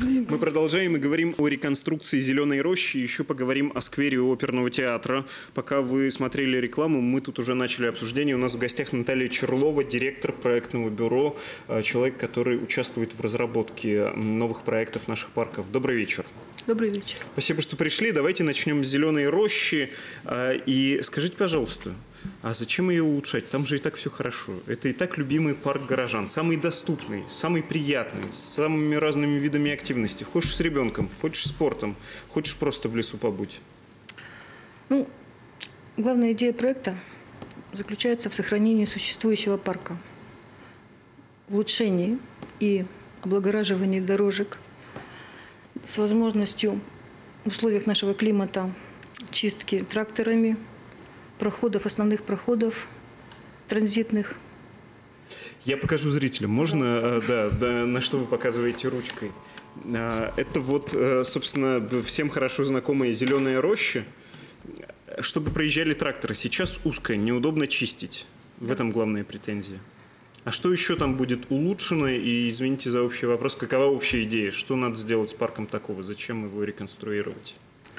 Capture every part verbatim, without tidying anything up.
Мы продолжаем и говорим о реконструкции Зеленой рощи. Еще поговорим о сквере оперного театра. Пока вы смотрели рекламу, мы тут уже начали обсуждение. У нас в гостях Наталья Черлова, директор проектного бюро, человек, который участвует в разработке новых проектов наших парков. Добрый вечер. Добрый вечер. Спасибо, что пришли. Давайте начнем с Зеленой рощи. И скажите, пожалуйста, а зачем ее улучшать? Там же и так все хорошо. Это и так любимый парк горожан. Самый доступный, самый приятный, с самыми разными видами активности. Хочешь с ребенком, хочешь спортом, хочешь просто в лесу побудь. Ну, главная идея проекта заключается в сохранении существующего парка, в улучшении и облагораживании дорожек с возможностью в условиях нашего климата чистки тракторами, проходов, основных проходов транзитных. Я покажу зрителям. Можно, да, да, на что вы показываете ручкой? Это вот, собственно, всем хорошо знакомая Зеленая роща. Чтобы проезжали тракторы. Сейчас узкая, неудобно чистить. В да. этом главная претензия. А что еще там будет улучшено? И, извините за общий вопрос, какова общая идея? Что надо сделать с парком такого? Зачем его реконструировать?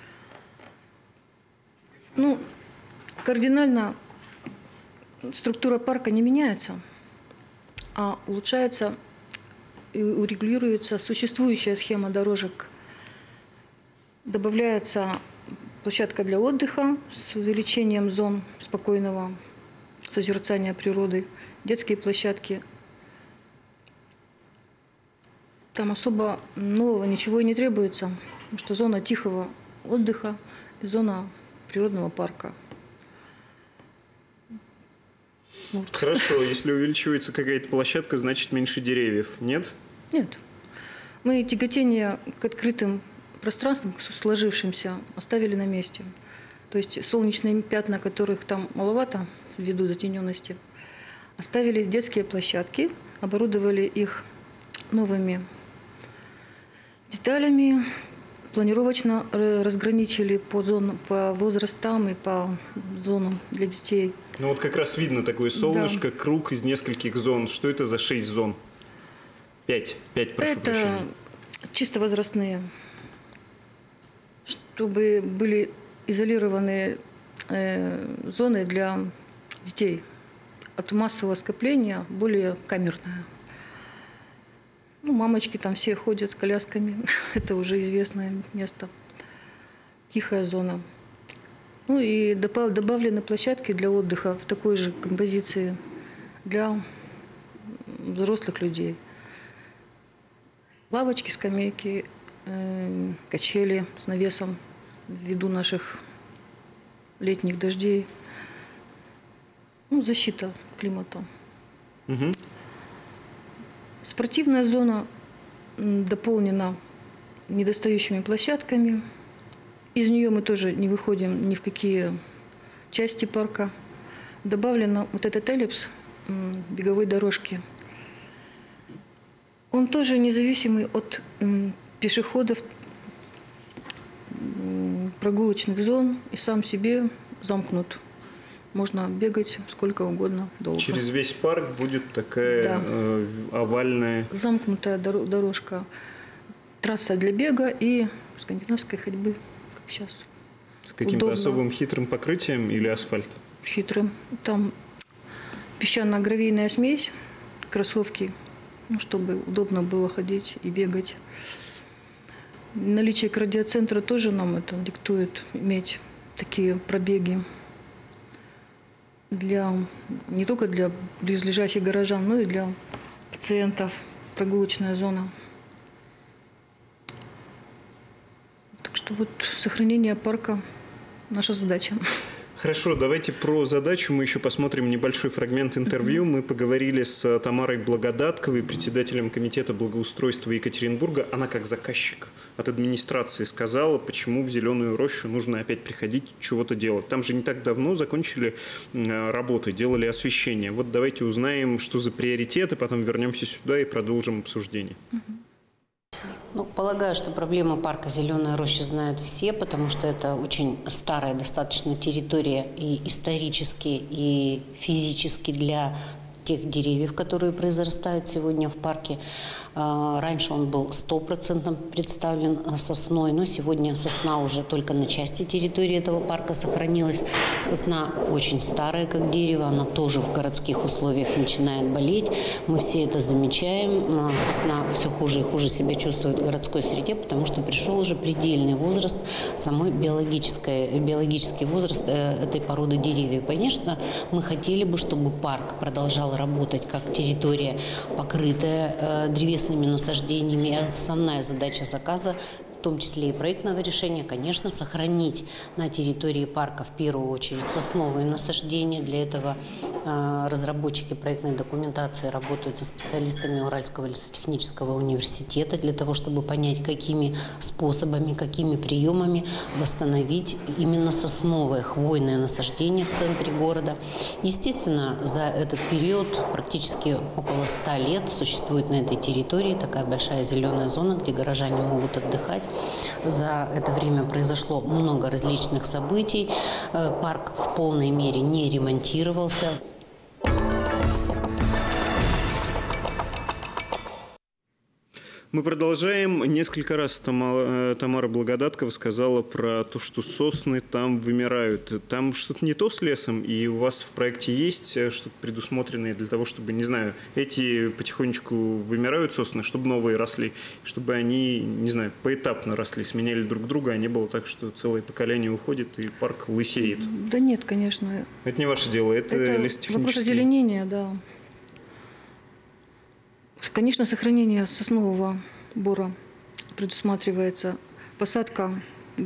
Ну, кардинально структура парка не меняется, а улучшается и урегулируется существующая схема дорожек. Добавляется площадка для отдыха с увеличением зон спокойного созерцания природы, детские площадки. Там особо нового ничего и не требуется, потому что зона тихого отдыха и зона природного парка. Вот. Хорошо, если увеличивается какая-то площадка, значит меньше деревьев, нет? Нет. Мы тяготение к открытым пространствам, к сложившимся, оставили на месте. То есть солнечные пятна, которых там маловато ввиду затененности, оставили детские площадки, оборудовали их новыми деталями, планировочно разграничили по зонам, по возрастам и по зонам для детей. Ну вот как раз видно такое солнышко, да. Круг из нескольких зон. Что это за шесть зон? Пять. Пять, прошу это прощения. Чисто возрастные. Чтобы были изолированы э, зоны для детей. От массового скопления более камерная. Ну, мамочки там все ходят с колясками. Это уже известное место. Тихая зона. Ну и добавлены площадки для отдыха в такой же композиции для взрослых людей. Лавочки, скамейки, э, качели с навесом ввиду наших летних дождей. Ну, защита климата. Угу. Спортивная зона дополнена недостающими площадками. Из нее мы тоже не выходим ни в какие части парка. Добавлено вот этот эллипс беговой дорожки. Он тоже независимый от пешеходов, прогулочных зон и сам себе замкнут. Можно бегать сколько угодно долго. Через весь парк будет такая да. э, овальная... замкнутая дорожка. Трасса для бега и скандинавской ходьбы, как сейчас. С каким-то особым хитрым покрытием или асфальт? Хитрым. Там песчано-гравийная смесь, кроссовки, ну, чтобы удобно было ходить и бегать. Наличие кардиоцентра тоже нам это диктует иметь такие пробеги. Для, не только для близлежащих горожан, но и для пациентов. Прогулочная зона. Так что вот сохранение парка – наша задача. Хорошо, давайте про задачу мы еще посмотрим небольшой фрагмент интервью. Мы поговорили с Тамарой Благодатковой, председателем комитета благоустройства Екатеринбурга. Она как заказчик от администрации сказала, почему в Зеленую рощу нужно опять приходить, чего-то делать. Там же не так давно закончили работы, делали освещение. Вот давайте узнаем, что за приоритеты, потом вернемся сюда и продолжим обсуждение. Ну, полагаю, что проблему парка «Зеленая роща» знают все, потому что это очень старая достаточно территория и исторически, и физически для тех деревьев, которые произрастают сегодня в парке. Раньше он был стопроцентно представлен сосной, но сегодня сосна уже только на части территории этого парка сохранилась. Сосна очень старая, как дерево, она тоже в городских условиях начинает болеть. Мы все это замечаем. Сосна все хуже и хуже себя чувствует в городской среде, потому что пришел уже предельный возраст, самой биологической, биологический возраст этой породы деревьев. Конечно, мы хотели бы, чтобы парк продолжал работать как территория, покрытая древесными насаждениями. И основная задача заказа, в том числе и проектного решения, конечно, сохранить на территории парка в первую очередь сосновые насаждения. Для этого э, разработчики проектной документации работают со специалистами Уральского лесотехнического университета для того, чтобы понять, какими способами, какими приемами восстановить именно сосновые хвойные насаждения в центре города. Естественно, за этот период практически около ста лет существует на этой территории такая большая зеленая зона, где горожане могут отдыхать. За это время произошло много различных событий. Парк в полной мере не ремонтировался. Мы продолжаем. Несколько раз Тамара Благодаткова сказала про то, что сосны там вымирают. Там что-то не то с лесом, и у вас в проекте есть что-то предусмотренное для того, чтобы, не знаю, эти потихонечку вымирают сосны, чтобы новые росли, чтобы они, не знаю, поэтапно росли, сменяли друг друга, а не было так, что целое поколение уходит и парк лысеет. Да нет, конечно. Это не ваше дело, это, это лесотехнический. Вопрос озеленения, да. Конечно, сохранение соснового бора предусматривается. Посадка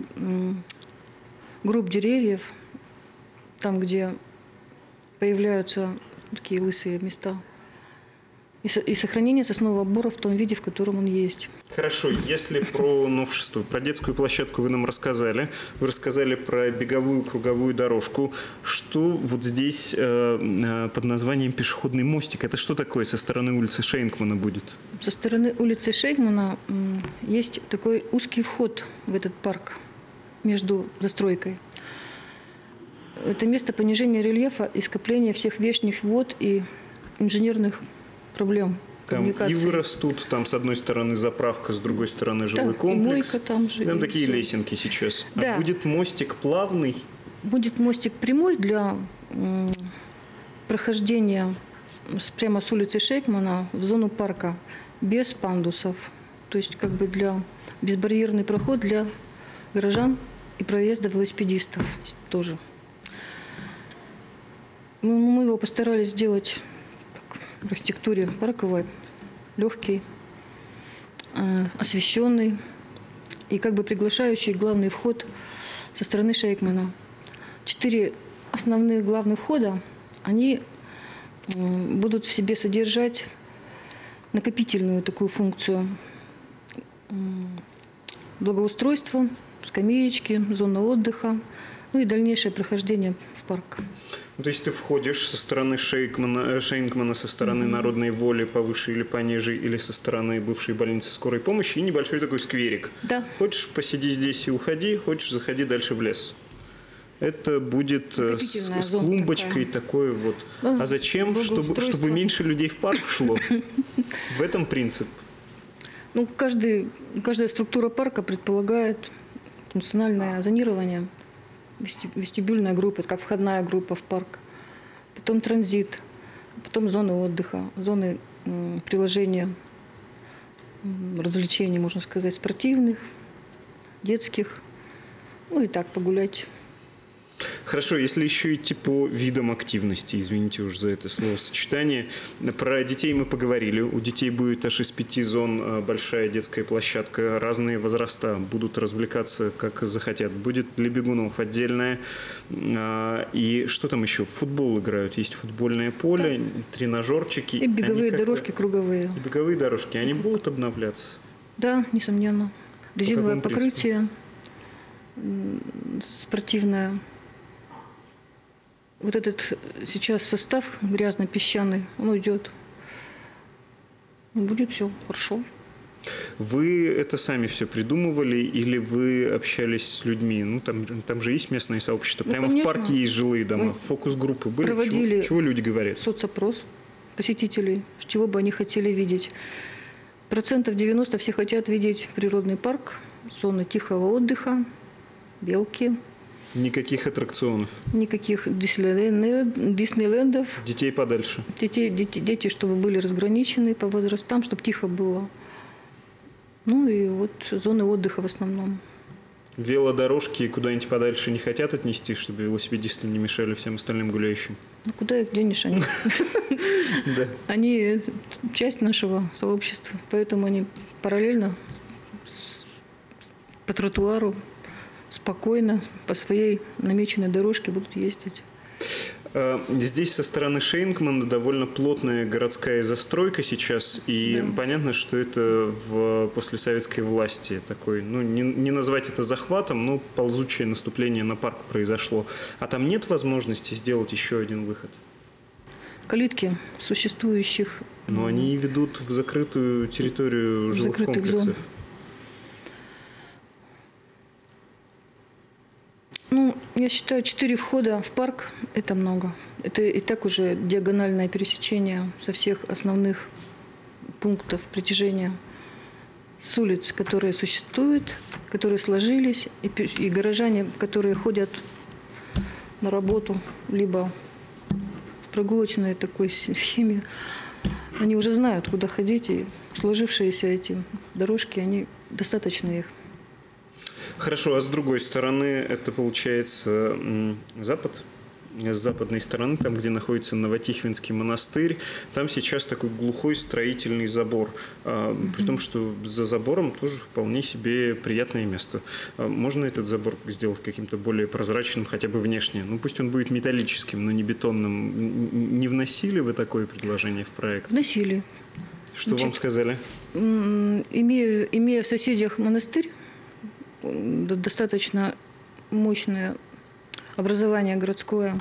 групп деревьев, там, где появляются такие лысые места. И сохранение соснового бора в том виде, в котором он есть. Хорошо, если про новшество, про детскую площадку вы нам рассказали, вы рассказали про беговую круговую дорожку. Что вот здесь э, под названием пешеходный мостик? Это что такое со стороны улицы Шейнкмана будет? Со стороны улицы Шейнкмана есть такой узкий вход в этот парк между застройкой. Это место понижения рельефа и скопления всех внешних вод и инженерных проблем. Там и вырастут, там с одной стороны заправка, с другой стороны жилой да, комплекс. И мойка там же. Там такие все. Лесенки сейчас. Да. А будет мостик плавный? Будет мостик прямой для м, прохождения с, прямо с улицы Шейнкмана в зону парка, без пандусов. То есть как бы для безбарьерный проход для горожан и проезда велосипедистов тоже. Ну, мы его постарались сделать в архитектуре парковой, легкий, э, освещенный и как бы приглашающий главный вход со стороны Шейнкмана. Четыре основных главных входа, они э, будут в себе содержать накопительную такую функцию. Э, благоустройство, скамеечки, зона отдыха, ну и дальнейшее прохождение в парк. То есть ты входишь со стороны Шейнкмана, Шейнкмана со стороны mm-hmm. Народной воли повыше или пониже, или со стороны бывшей больницы скорой помощи, и небольшой такой скверик. Да. Хочешь, посиди здесь и уходи, хочешь, заходи дальше в лес. Это будет с, с клумбочкой такая. Такое вот. Ну, а зачем? Чтобы, чтобы меньше людей в парк шло. В этом принцип. Ну, каждый, каждая структура парка предполагает функциональное зонирование. Вестибюльная группа, это как входная группа в парк. Потом транзит, потом зоны отдыха, зоны м, приложения, м, развлечений, можно сказать, спортивных, детских. Ну и так погулять. Хорошо, если еще идти по видам активности, извините уж за это словосочетание. Про детей мы поговорили. У детей будет аж из пяти зон большая детская площадка. Разные возраста будут развлекаться, как захотят. Будет для бегунов отдельная. И что там еще? В футбол играют. Есть футбольное поле, да. Тренажерчики. И беговые дорожки круговые. И беговые дорожки. Они будут обновляться? Да, несомненно. Резиновое По покрытие, спортивное. Вот этот сейчас состав грязно-песчаный, он уйдет. Будет все хорошо. Вы это сами все придумывали или вы общались с людьми? Ну, там, там же есть местное сообщество. Ну, прямо конечно. В парке есть жилые дома. Фокус-группы были? Проводили чего, чего люди говорят? Соцопрос посетителей, чего бы они хотели видеть. Процентов девяносто все хотят видеть природный парк, зоны тихого отдыха, белки. Никаких аттракционов? Никаких Диснейлендов. Детей подальше? Детей, дети, дети, чтобы были разграничены по возрастам, чтобы тихо было. Ну и вот зоны отдыха в основном. Велодорожки куда-нибудь подальше не хотят отнести, чтобы велосипедисты не мешали всем остальным гуляющим? Ну куда их денешь? Они, они часть нашего сообщества, поэтому они параллельно по тротуару спокойно по своей намеченной дорожке будут ездить. Здесь со стороны Шейнгмана довольно плотная городская застройка сейчас, и да. понятно, что это в послесоветской власти такой, ну, не, не назвать это захватом, но ползучее наступление на парк произошло. А там нет возможности сделать еще один выход? Калитки существующих. Но они ведут в закрытую территорию жилых комплексов. Зон. Ну, я считаю, четыре входа в парк – это много. Это и так уже диагональное пересечение со всех основных пунктов притяжения с улиц, которые существуют, которые сложились, и, и горожане, которые ходят на работу, либо в прогулочной такой схеме, они уже знают, куда ходить, и сложившиеся эти дорожки, они достаточно их. Хорошо, а с другой стороны, это получается запад, с западной стороны, там, где находится Новотихвинский монастырь, там сейчас такой глухой строительный забор, mm-hmm. при том, что за забором тоже вполне себе приятное место. Можно этот забор сделать каким-то более прозрачным, хотя бы внешне? Ну, пусть он будет металлическим, но не бетонным. Не вносили вы такое предложение в проект? Вносили. Что Значит, вам сказали? Имея, имея в соседях монастырь, достаточно мощное образование городское.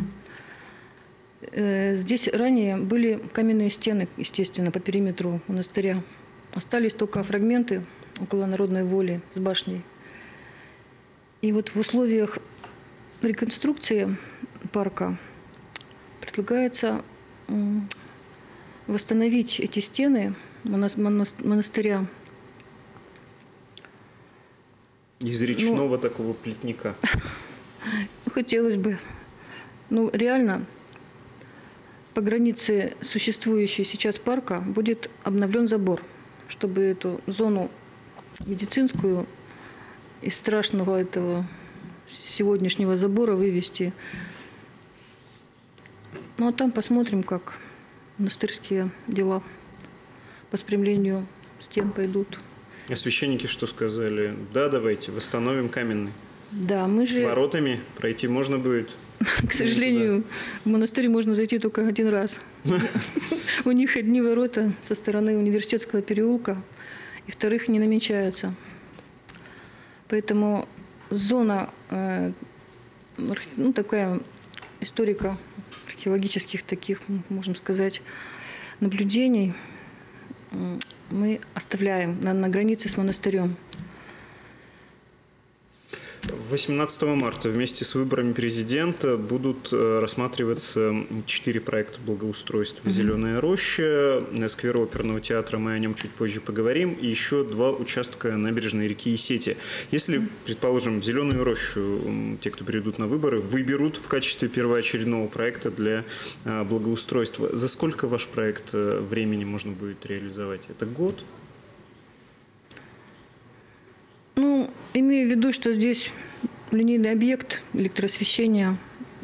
Здесь ранее были каменные стены, естественно, по периметру монастыря. Остались только фрагменты около Народной воли с башней. И вот в условиях реконструкции парка предлагается восстановить эти стены монастыря. Из речного ну, такого плетника. Хотелось бы. Ну, реально, по границе существующей сейчас парка будет обновлен забор, чтобы эту зону медицинскую из страшного этого сегодняшнего забора вывести. Ну, а там посмотрим, как монастырские дела по спрямлению стен пойдут. А священники что сказали? Да, давайте, восстановим каменный. Да, мы же... С воротами пройти можно будет? К сожалению, в монастырь можно зайти только один раз. У них одни ворота со стороны университетского переулка, и вторых не намечается. Поэтому зона, ну, такая историко-археологических таких, можно сказать, наблюдений мы оставляем на, на границе с монастырем. восемнадцатого марта вместе с выборами президента будут рассматриваться четыре проекта благоустройства. Mm-hmm. «Зеленая роща», сквер оперного театра, мы о нем чуть позже поговорим, и еще два участка набережной реки Есети. Если, mm-hmm. предположим, «Зеленую рощу» те, кто придут на выборы, выберут в качестве первоочередного проекта для благоустройства, за сколько ваш проект времени можно будет реализовать? Это год? Ну, имея в виду, что здесь линейный объект электросвещения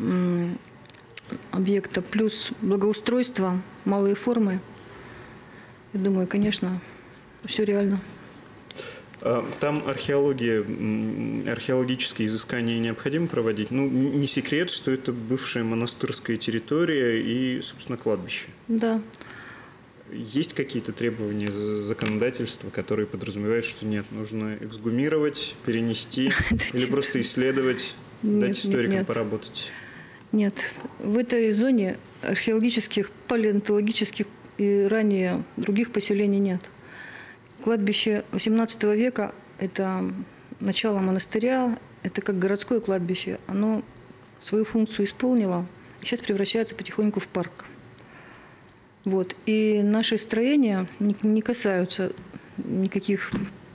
объекта плюс благоустройство, малые формы, я думаю, конечно, все реально. Там археология, археологические изыскания необходимо проводить? Ну, не секрет, что это бывшая монастырская территория и, собственно, кладбище. Да. Есть какие-то требования законодательства, которые подразумевают, что нет, нужно эксгумировать, перенести или просто исследовать, дать историкам поработать? Нет. В этой зоне археологических, палеонтологических и ранее других поселений нет. Кладбище восемнадцатого века – это начало монастыря, это как городское кладбище. Оно свою функцию исполнило и сейчас превращается потихоньку в парк. Вот. И наши строения не касаются никаких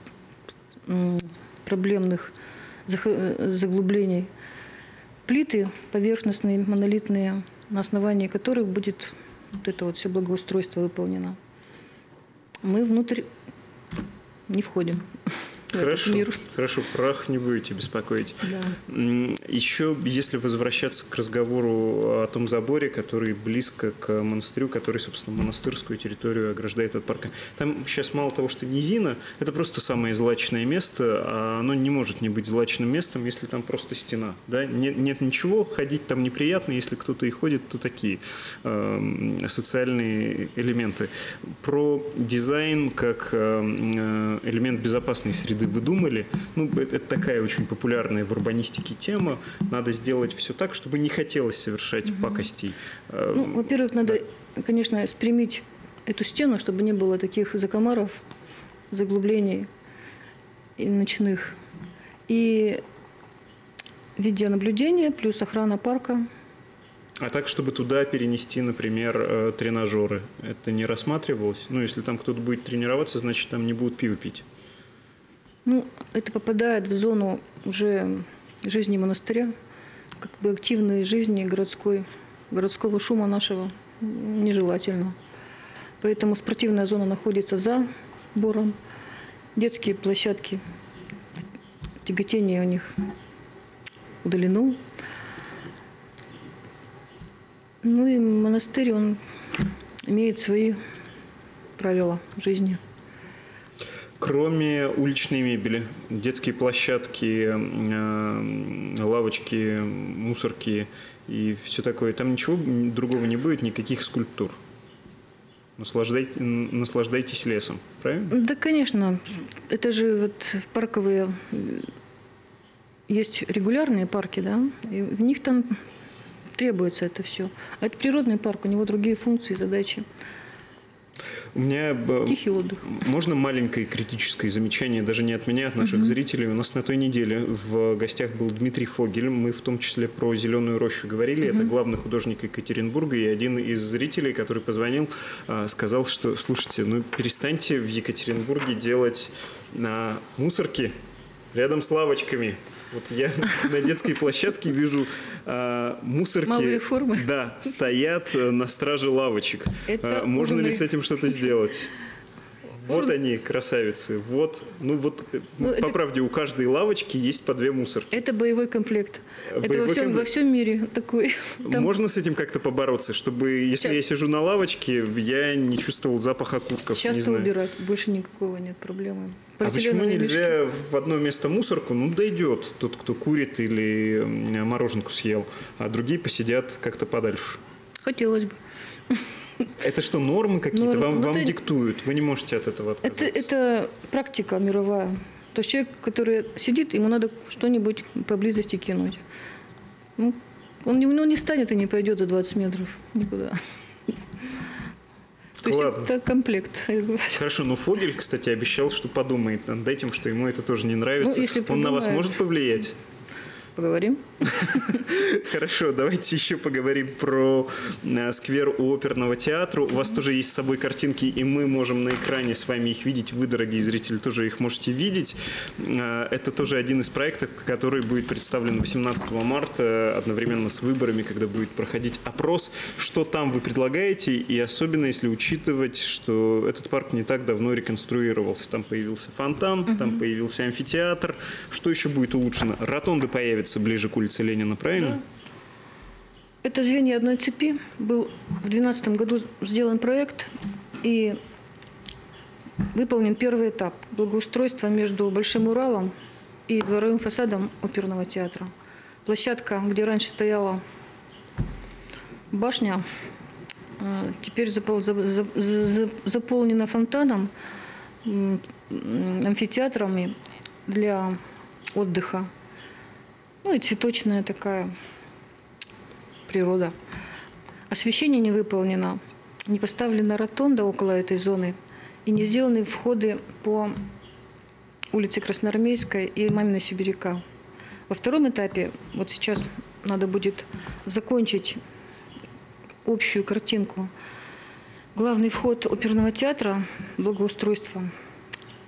проблемных заглублений. Плиты поверхностные, монолитные, на основании которых будет вот это вот все благоустройство выполнено. Мы внутрь не входим. Хорошо, хорошо, прах не будете беспокоить. Да. Еще, если возвращаться к разговору о том заборе, который близко к монастырю, который, собственно, монастырскую территорию ограждает от парка. Там сейчас мало того, что низина, это просто самое злачное место, а оно не может не быть злачным местом, если там просто стена. Да? Нет, нет ничего, ходить там неприятно, если кто-то и ходит, то такие э, социальные элементы. Про дизайн как э, элемент безопасной среды вы думали? Ну, это такая очень популярная в урбанистике тема. Надо сделать все так, чтобы не хотелось совершать угу. пакостей. Ну, во-первых, надо, конечно, спрямить эту стену, чтобы не было таких закомаров, заглублений и ночных. И видеонаблюдение плюс охрана парка. А так, чтобы туда перенести, например, тренажеры, это не рассматривалось? Ну, если там кто-то будет тренироваться, значит, там не будут пиво пить. Ну, это попадает в зону уже жизни монастыря, как бы активной жизни городской, городского шума нашего нежелательно. Поэтому спортивная зона находится за бором, детские площадки, тяготение у них удалено. Ну и монастырь, он имеет свои правила жизни. Кроме уличной мебели, детские площадки, лавочки, мусорки и все такое, там ничего другого не будет, никаких скульптур. Наслаждайтесь, наслаждайтесь лесом, правильно? Да, конечно. Это же вот парковые, есть регулярные парки, да, и в них там требуется это все. А это природный парк, у него другие функции, задачи. У меня тихий отдых. Можно маленькое критическое замечание, даже не от меня, а от наших угу. зрителей. У нас на той неделе в гостях был Дмитрий Фогель. Мы в том числе про «Зеленую рощу» говорили. Угу. Это главный художник Екатеринбурга. И один из зрителей, который позвонил, сказал, что, слушайте, ну перестаньте в Екатеринбурге делать на мусорки рядом с лавочками. Вот я на детской площадке вижу а, мусорки. Малые формы. Да, стоят на страже лавочек. А, можно уровень... ли с этим что-то сделать? Вот они, красавицы. Вот, ну вот, ну, по это... правде, у каждой лавочки есть по две мусорки. Это боевой комплект. Боевой это во всем, комплект. во всем мире такой. Там... Можно с этим как-то побороться, чтобы, если Сейчас... я сижу на лавочке, я не чувствовал запах окурков? Часто убирать, больше никакого нет проблемы. А почему нельзя в одно место мусорку? Ну, дойдет тот, кто курит или мороженку съел, а другие посидят как-то подальше. Хотелось бы. Это что, нормы какие-то? Норм. Вам, ну, вам это... диктуют? Вы не можете от этого отказаться? Это, это практика мировая. То есть человек, который сидит, ему надо что-нибудь поблизости кинуть. Ну, он, не, он не встанет и не пойдет за двадцать метров никуда. То есть Ладно. Это комплект. Хорошо, но Фогель, кстати, обещал, что подумает над этим, что ему это тоже не нравится. Ну, если Он подумает... на вас может повлиять? Поговорим. Хорошо, давайте еще поговорим про сквер у оперного театра. У вас тоже есть с собой картинки, и мы можем на экране с вами их видеть. Вы, дорогие зрители, тоже их можете видеть. Это тоже один из проектов, который будет представлен восемнадцатого марта, одновременно с выборами, когда будет проходить опрос. Что там вы предлагаете, и особенно если учитывать, что этот парк не так давно реконструировался. Там появился фонтан, угу. там появился амфитеатр. Что еще будет улучшено? Ротонда появится ближе к улице Ленина, правильно? Да. Это звенья одной цепи. Был в две тысячи двенадцатом году сделан проект и выполнен первый этап благоустройства между Большим Уралом и дворовым фасадом оперного театра. Площадка, где раньше стояла башня, теперь заполнена фонтаном, амфитеатрами для отдыха. Ну и цветочная такая природа. Освещение не выполнено, не поставлена ротонда около этой зоны и не сделаны входы по улице Красноармейской и Мамина Сибиряка. Во втором этапе, вот сейчас надо будет закончить общую картинку. Главный вход оперного театра, благоустройство,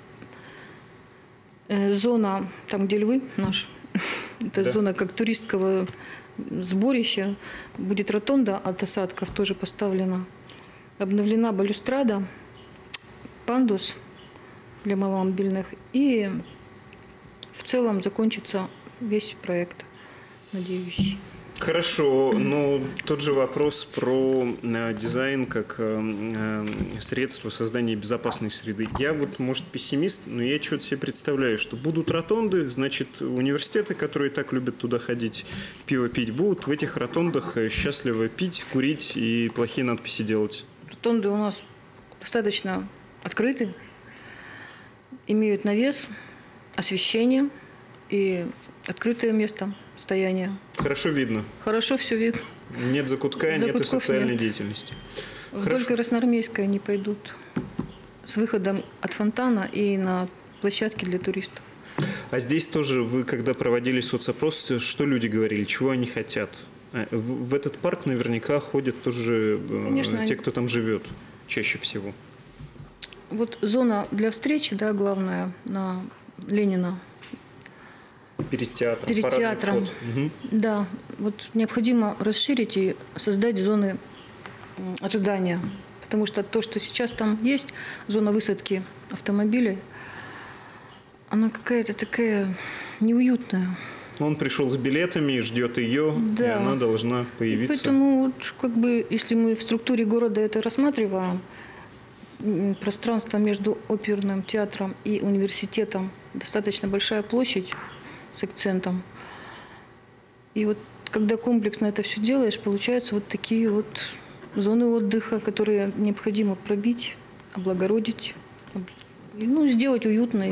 Зона, там, где львы наш, это Да. зона как туристского сборища. Будет ротонда от осадков, тоже поставлена. Обновлена балюстрада, пандус для маломобильных. И в целом закончится весь проект, надеюсь. Хорошо, но тот же вопрос про э, дизайн как э, э, средство создания безопасной среды. Я вот, может, пессимист, но я что-то себе представляю, что будут ротонды, значит, университеты, которые так любят туда ходить, пиво пить, будут в этих ротондах счастливо пить, курить и плохие надписи делать. Ротонды у нас достаточно открыты, имеют навес, освещение и открытое место стояния. Хорошо видно. Хорошо все видно. Нет закутка, нет и Закутков социальной нет. деятельности. Вдоль Хорошо. Красноармейской они пойдут с выходом от фонтана и на площадке для туристов. А здесь тоже вы, когда проводили соцопрос, что люди говорили, чего они хотят? В, в этот парк наверняка ходят тоже э, Конечно, те, они- кто там живет чаще всего. Вот зона для встречи, да, главная, на Ленина. Перед театром. Перед парадный театром. вход. Мгм. Да, вот необходимо расширить и создать зоны м, ожидания. Потому что то, что сейчас там есть, зона высадки автомобилей, она какая-то такая неуютная. Он пришел с билетами, ждет ее, и Да. она должна И появиться. поэтому, вот, как бы, если мы в структуре города это рассматриваем, м, пространство между оперным театром и университетом, достаточно большая площадь с акцентом. И вот когда комплексно это все делаешь, получаются вот такие вот зоны отдыха, которые необходимо пробить, облагородить, об- и, ну, сделать уютной.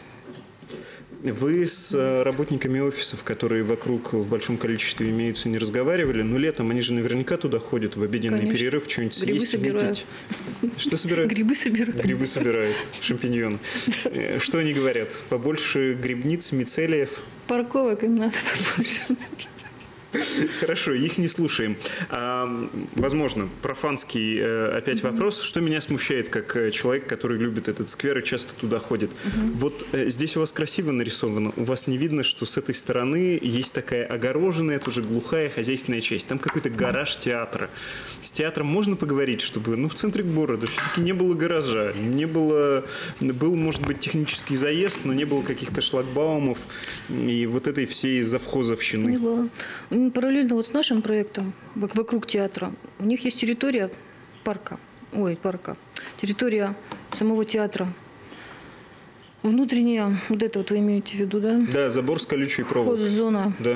Вы с э, работниками офисов, которые вокруг в большом количестве имеются, не разговаривали? Но летом они же наверняка туда ходят в обеденный Конечно. перерыв, что-нибудь Грибы съесть, собирают. выпить. Что собирают? Грибы собирают. Грибы собирают, шампиньоны. Э, Что они говорят? Побольше грибниц, мицелиев? Парковок им надо побольше. Хорошо, их не слушаем. А, возможно, профанский э, опять вопрос. Что меня смущает, как э, человек, который любит этот сквер и часто туда ходит? Вот э, здесь у вас красиво нарисовано. У вас не видно, что с этой стороны есть такая огороженная, тоже глухая хозяйственная часть. Там какой-то гараж театра. С театром можно поговорить, чтобы, ну, в центре города все-таки не было гаража, не было, был, может быть, технический заезд, но не было каких-то шлагбаумов и вот этой всей завхозовщины. Поняла. М, Параллельно вот с нашим проектом вок- вокруг театра у них есть территория парка, ой, парка, территория самого театра. Внутренняя, вот это вот вы имеете в виду, да? Да, забор с колючей проволокой. Хоззона. Да.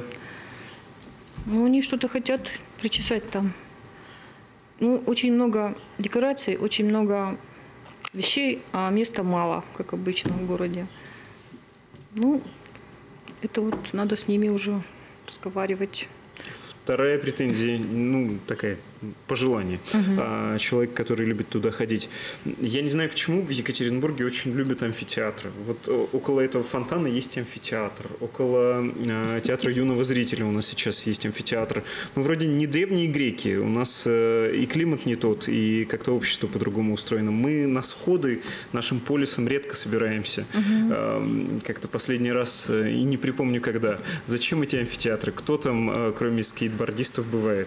Ну, они что-то хотят причесать там. Ну, очень много декораций, очень много вещей, а места мало, как обычно в городе. Ну, это вот надо с ними уже разговаривать. Вторая претензия, ну, такая, пожелание. А, человек, который любит туда ходить. Я не знаю, почему в Екатеринбурге очень любят амфитеатры. Вот о- около этого фонтана есть амфитеатр. Около а, театра юного зрителя у нас сейчас есть амфитеатр. Мы вроде не древние греки. У нас э, и климат не тот, и как-то общество по-другому устроено. Мы на сходы нашим полисом редко собираемся. А, как-то последний раз э, и не припомню когда. Зачем эти амфитеатры? Кто там, э, кроме скейтбордистов, бывает?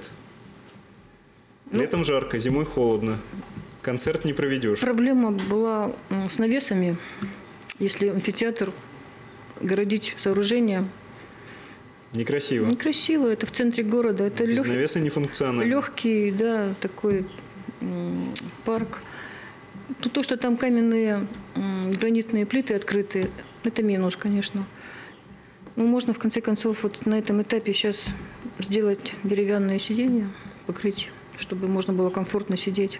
Летом жарко, зимой холодно. Концерт не проведешь. Проблема была м, с навесами. Если амфитеатр городить сооружение, Некрасиво. некрасиво, это в центре города, это Без лег- навеса не функционально. легкий, да, такой м, парк. Ну, то, что там каменные м, гранитные плиты открытые, это минус, конечно. Ну, можно, в конце концов, вот на этом этапе сейчас сделать деревянные сиденья, покрыть, чтобы можно было комфортно сидеть.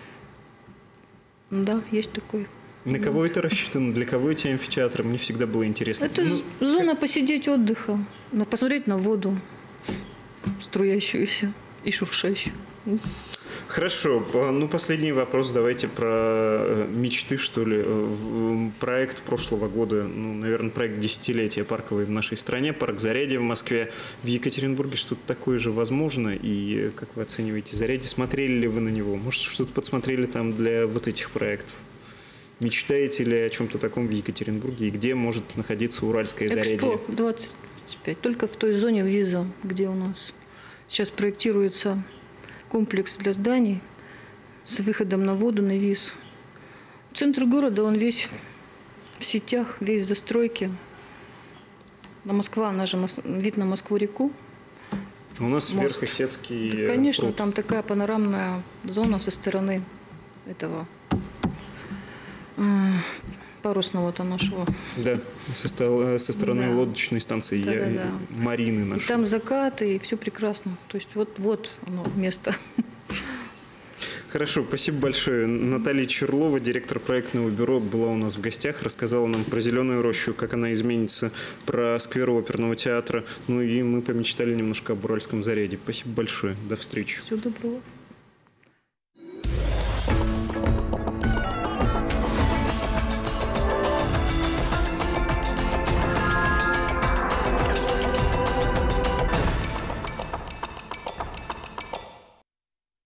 Да, есть такой. На кого это рассчитано? Для кого эти амфитеатры? Мне всегда было интересно. Это Ну, з- зона посидеть отдыха, на- посмотреть на воду, струящуюся и шуршащую. Хорошо. По- Ну, последний вопрос. Давайте про э, мечты, что ли. Э, в- Проект прошлого года, ну, наверное, проект десятилетия парковый в нашей стране, парк Зарядье в Москве. В Екатеринбурге что-то такое же возможно? И э, как вы оцениваете Зарядье? Смотрели ли вы на него? Может, что-то подсмотрели там для вот этих проектов? Мечтаете ли о чем-то таком в Екатеринбурге? И где может находиться Уральское зарядье? Экспо двадцать пять. Только в той зоне виза, где у нас сейчас проектируется комплекс для зданий с выходом на воду, на ВИЗ. Центр города, он весь в сетях, весь в застройке. На Москва, она же вид на Москву-реку. У нас сверхосетский Да, конечно, пруд. там такая панорамная зона со стороны этого э, парусного-то нашего. Да, со, sto- со стороны Да. лодочной станции Да, я, да, да. Марины И нашей. там закаты, и все прекрасно. То есть вот, вот оно, место. Хорошо, спасибо большое. Наталья Черлова, директор проектного бюро, была у нас в гостях, рассказала нам про Зеленую рощу, как она изменится, про сквер оперного театра. Ну и мы помечтали немножко об Уральском заряде. Спасибо большое. До встречи. Всего доброго.